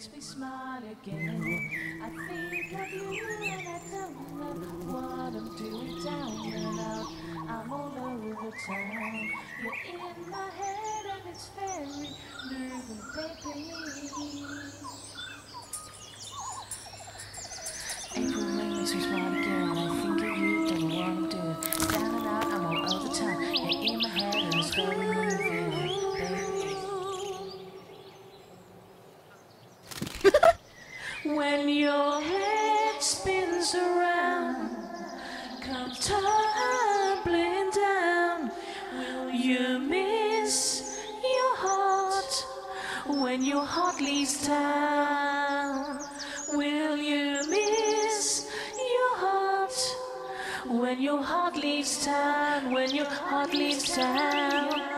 makes me smile again. I think of you and I don't know what I'm doing down and out. I'm all over town. You're in my head and it's very moving, baby. April rain makes me smile again. I think of you, don't know what I'm doing. Down and out, I'm all over town. You're in my head and it's very moving, baby. When your head spins around, come tumbling down, will you miss your heart when your heart leaves town? Will you miss your heart when your heart leaves town? When your heart leaves town?